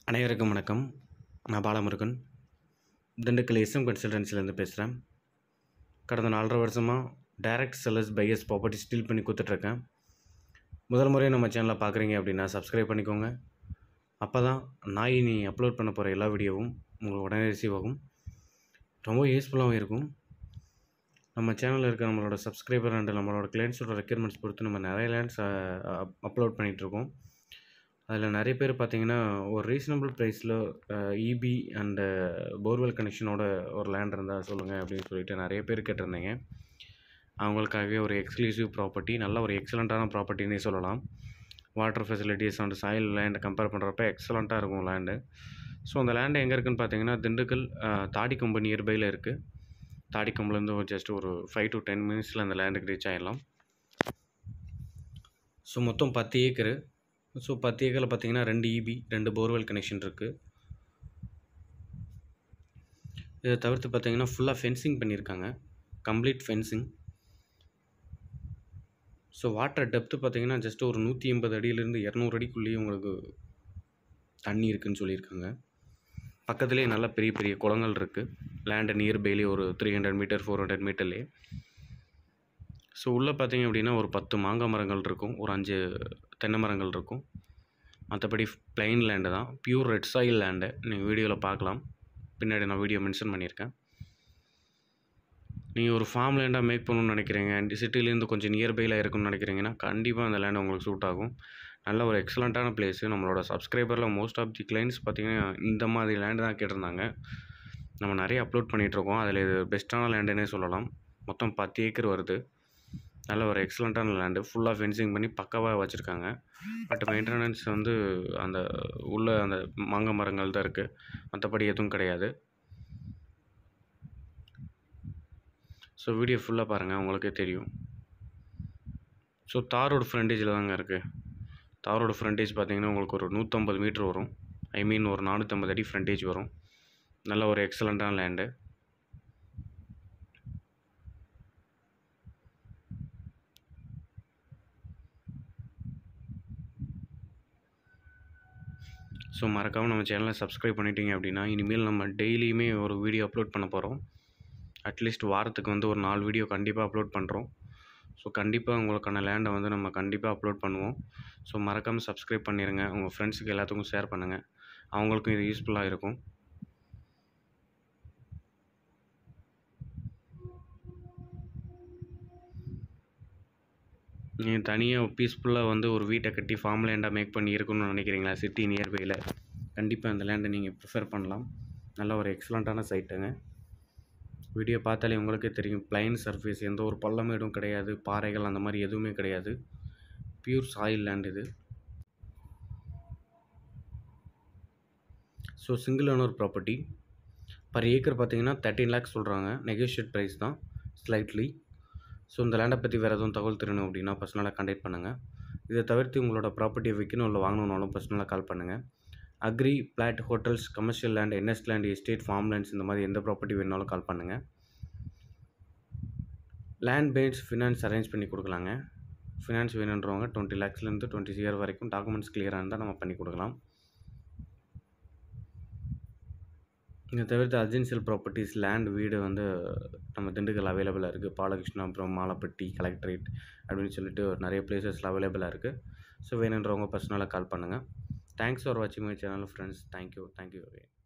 அனைவருக்கும் வணக்கம். நான் பாலமுருகன். திண்டுக்கல் எஸ்எம் கன்சல்டன்சிலேருந்து பேசுகிறேன். கடந்த 4.5 வருஷமாக direct sellers buyers property deal பண்ணி கொடுத்துட்ருக்கேன். முதல் முறையாக நம்ம சேனலை பார்க்குறீங்க அப்படின்னா சப்ஸ்கிரைப் பண்ணிக்கோங்க. அப்போ தான் நான் இனி அப்லோட் பண்ண போகிற எல்லா வீடியோவும் உங்களுக்கு உடனே ரிசீவ் ஆகும். ரொம்ப யூஸ்ஃபுல்லாகவும் இருக்கும். நம்ம சேனலில் இருக்க நம்மளோட சப்ஸ்கிரைபர் அண்ட் நம்மளோட கிளைண்ட்ஸோட ரெக்யர்மெண்ட்ஸ் பொறுத்து நம்ம நிறைய லேண்ட்ஸ் அப்லோட் பண்ணிகிட்ருக்கோம். அதில் நிறைய பேர் பார்த்திங்கன்னா ஒரு ரீசனபிள் ப்ரைஸில் இபி அண்டு போர்வெல் கனெக்ஷனோட ஒரு லேண்ட் இருந்தால் சொல்லுங்கள் அப்படின்னு சொல்லிட்டு நிறைய பேர் கேட்டிருந்தீங்க. அவங்களுக்காகவே ஒரு எக்ஸ்க்ளூசிவ் ப்ராப்பர்ட்டி, நல்ல ஒரு எக்ஸலண்ட்டான ப்ராப்பர்ட்டின்னே சொல்லலாம். வாட்டர் ஃபெசிலிட்டிஸ் அண்ட் சாயில் லேண்டை கம்பேர் பண்ணுறப்ப எக்ஸலண்ட்டாக இருக்கும் லேண்டு. ஸோ அந்த லேண்டு எங்கே இருக்குதுன்னு பார்த்தீங்கன்னா திண்டுக்கல் தாடிக்கொம்பு நியர்பையில் இருக்குது. தாடிக்கொம்புலேருந்து ஜஸ்ட் ஒரு 5 to 10 minutes அந்த லேண்டுக்கு ரீச் ஆகிடலாம். ஸோ மொத்தம் 10 ஏக்கரு. ஸோ 10 ஏக்கரில் பார்த்தீங்கன்னா 2 இபி 2 போர்வெல் கனெக்ஷன் இருக்குது. இதை தவிர்த்து பார்த்தீங்கன்னா ஃபுல்லாக ஃபென்சிங் பண்ணியிருக்காங்க, complete fencing. So water depth பார்த்தீங்கன்னா ஜஸ்ட் ஒரு 180 அடியிலேருந்து 200 அடிக்குள்ளேயே உங்களுக்கு தண்ணி இருக்குதுன்னு சொல்லியிருக்காங்க. பக்கத்துலேயே நல்ல பெரிய பெரிய குளங்கள் இருக்குது. லேண்டு நியர்பைலேயே ஒரு 300 மீட்டர் 400 மீட்டர்லேயே. ஸோ உள்ளே பார்த்தீங்க அப்படின்னா ஒரு 10 மாங்காய் மரங்கள் இருக்கும், ஒரு 5 தென்னை மரங்கள் இருக்கும். மற்றபடி பிளைன் லேண்டு தான், பியூர் ரெட் சாயில் லேண்டு. நீங்கள் வீடியோவில் பார்க்கலாம், பின்னாடி நான் வீடியோ மென்ஷன் பண்ணியிருக்கேன். நீங்கள் ஒரு ஃபார்ம் லேண்டாக மேக் பண்ணணும்னு நினைக்கிறீங்க, சிட்டிலேருந்து கொஞ்சம் நியர்பையில் இருக்குன்னு நினைக்கிறீங்கன்னா கண்டிப்பாக அந்த லேண்டு உங்களுக்கு சூட் ஆகும். நல்ல ஒரு எக்ஸலண்ட்டான பிளேஸு. நம்மளோட சப்ஸ்கிரைபரில் மோஸ்ட் ஆஃப் தி கிளைண்ட்ஸ் பார்த்திங்கன்னா இந்த மாதிரி லேண்டு தான் கேட்டிருந்தாங்க. நம்ம நிறைய அப்லோட் பண்ணிகிட்ருக்கோம். அதில் இது பெஸ்ட்டான லேண்டுன்னே சொல்லலாம். மொத்தம் 10 ஏக்கர் வருது. நல்ல ஒரு எக்ஸலண்ட்டான லேண்டு, ஃபுல்லாக ஃபென்சிங் பண்ணி பக்காவாக வச்சுருக்காங்க. பட் மெயின்டெனன்ஸ் வந்து அந்த உள்ள அந்த மாங்காய் மரங்கள் தான் இருக்குது, மற்றபடி எதுவும் கிடையாது. ஸோ வீடியோ ஃபுல்லாக பாருங்கள், உங்களுக்கே தெரியும். ஸோ தாரோட ஃப்ரண்டேஜில் தாங்க இருக்குது. தாரோட ஃப்ரண்டேஜ் பார்த்திங்கன்னா உங்களுக்கு ஒரு 150 மீட்ரு வரும். ஒரு 450 அடி ஃப்ரண்டேஜ் வரும். நல்ல ஒரு எக்ஸலண்ட்டான லேண்டு. ஸோ மறக்காமல் நம்ம சேனலை சப்ஸ்கிரைப் பண்ணிட்டீங்க அப்படின்னா இனிமேல் நம்ம டெய்லியுமே ஒரு வீடியோ அப்லோட் பண்ண போகிறோம். அட்லீஸ்ட் வாரத்துக்கு வந்து ஒரு 4 வீடியோ கண்டிப்பாக அப்லோட் பண்ணுறோம். ஸோ கண்டிப்பாக உங்களுக்கான லேண்டை வந்து நம்ம கண்டிப்பாக அப்லோட் பண்ணுவோம். ஸோ மறக்காமல் சப்ஸ்கிரைப் பண்ணிடுங்க. உங்கள் ஃப்ரெண்ட்ஸுக்கு எல்லாத்துக்கும் ஷேர் பண்ணுங்கள், அவங்களுக்கும் இது யூஸ்ஃபுல்லாக இருக்கும். நீங்கள் தனியாக பீஸ்ஃபுல்லாக வந்து ஒரு வீட்டை கட்டி ஃபார்ம் லேண்டாக மேக் பண்ணி இருக்கணும்னு நினைக்கிறீங்களா சிட்டி நியர்பையில், கண்டிப்பாக அந்த லேண்டை நீங்கள் ப்ரிஃபர் பண்ணலாம். நல்ல ஒரு எக்ஸலண்ட்டான சைட்டுங்க. வீடியோ பார்த்தாலே உங்களுக்கே தெரியும், பிளைன் சர்ஃபேஸ், எந்த ஒரு பள்ளமேடும் கிடையாது, பாறைகள் அந்த மாதிரி எதுவுமே கிடையாது. பியூர் சாயில் லேண்ட் இது. So single owner property. Per acre பார்த்தீங்கன்னா 13 lakhs சொல்கிறாங்க. நெகோஷியேட் ப்ரைஸ் தான் ஸ்லைட்லி. ஸோ இந்த லேண்டை பற்றி வேறு எதுவும் தகவல் தெரியணும் அப்படின்னா பர்சனலாக கான்டாக்ட் பண்ணுங்கள். இதை தவிர்த்து உங்களோட ப்ராப்பர்ட்டியை விற்கணும் இல்லை வாங்கணுன்னாலும் பர்சனலாக கால் பண்ணுங்கள். Agri, plot, hotels, commercial land, NS land, estate, farm lands இந்த மாதிரி எந்த ப்ராப்பர்ட்டி வேணாலும் கால் பண்ணுங்கள். லேண்ட் பேஸ்ட் ஃபினான்ஸ் அரேஞ்ச் பண்ணி கொடுக்கலாங்க. ஃபினான்ஸ் வேணுன்றவங்க 20 lakhsலேருந்து 20 CR வரைக்கும் டாக்குமெண்ட்ஸ் கிளியராக இருந்தால் நம்ம பண்ணி கொடுக்கலாம். இதை தவிர்த்து அர்ஜென்சியல் ப்ராப்பர்ட்டிஸ், லேண்ட், வீடு வந்து நம்ம திண்டுக்கல் அவைலபிளாக இருக்குது. பாலகிருஷ்ணா, அப்புறம் மாலப்பட்டி, கலெக்டரேட் அப்படின்னு சொல்லிட்டு நிறைய பிளேசஸில் அவைலபிளாக இருக்குது. ஸோ வேணுன்றவங்க பர்சனலாக கால் பண்ணுங்கள். தேங்க்ஸ் ஃபார் வாட்சிங் மை சேனல் ஃப்ரெண்ட்ஸ். தேங்க்யூ.